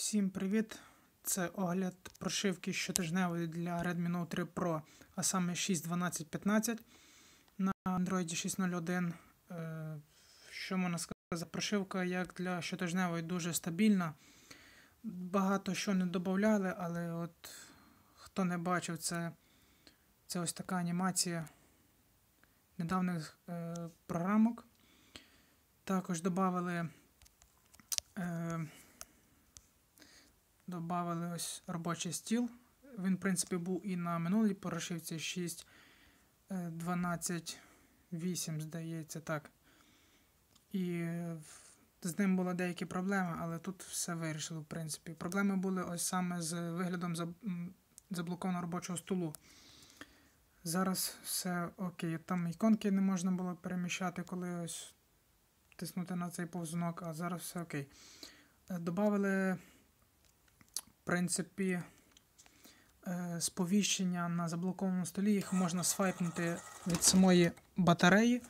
Всім привіт! Це огляд прошивки щотижневої для Redmi Note 3 Pro, а саме 6.12.15 на Android 6.01. Що можна сказати, прошивка як для щотижневої дуже стабільна. Багато що не додавали, але от хто не бачив, це ось така анімація недавніх програмок. Також додали ось робочий стіл. Він, в принципі, був і на минулій прошивці 6.12.8, здається, так. І з ним були деякі проблеми, але тут все вирішили, в принципі. Проблеми були ось саме з виглядом заблокованого робочого столу. Зараз все окей. Там іконки не можна було переміщати, коли ось тиснути на цей повзунок, а зараз все окей. Добавили, в принципі, сповіщення на заблокованому столі. Їх можна свайпнути від самої батареї.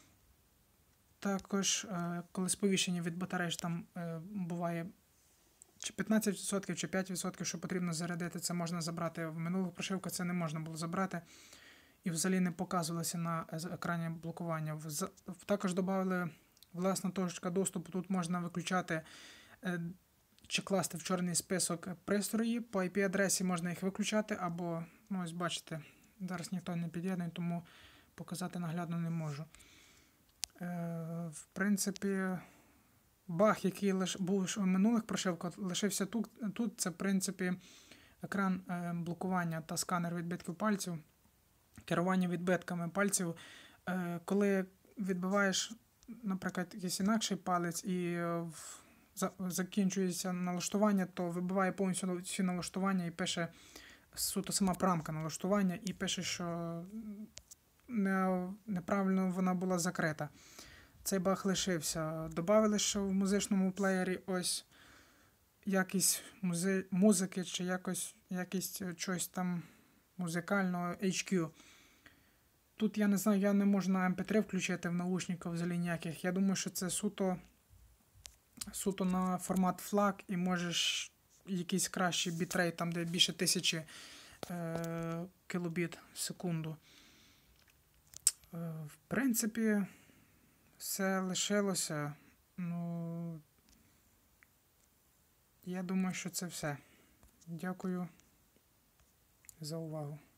Також, коли сповіщення від батареї там буває чи 15%, чи 5%, що потрібно зарядити, це можна забрати. В минулих прошивках це не можна було забрати. І взагалі не показувалося на екрані блокування. Також додали власна точка доступу. Тут можна виключати чи класти в чорний список пристрої. По IP-адресі можна їх виключати, або, ось бачите, зараз ніхто не під'єднує, тому показати наглядно не можу. В принципі, баг, який був у минулих прошивках, лишився тут. Це, в принципі, екран блокування та сканер відбитків пальців, керування відбитками пальців. Коли відбиваєш, наприклад, якийсь інакший палець і закінчується налаштування, то вибиває повністю всі налаштування і пише суто сама програмка налаштування і пише, що неправильно вона була закрита. Цей баг лишився. Добавили, що в музичному плеєрі ось якість музики чи якість чогось там музикального HQ. Тут я не знаю, я не можу на MP3 включити в наушниках взагалі ніяких. Я думаю, що це суто на формат FLAC і можеш якийсь кращий бітрейт, там де більше 1000 кілобіт в секунду. В принципі, все лишилося. Ну, я думаю, що це все. Дякую за увагу.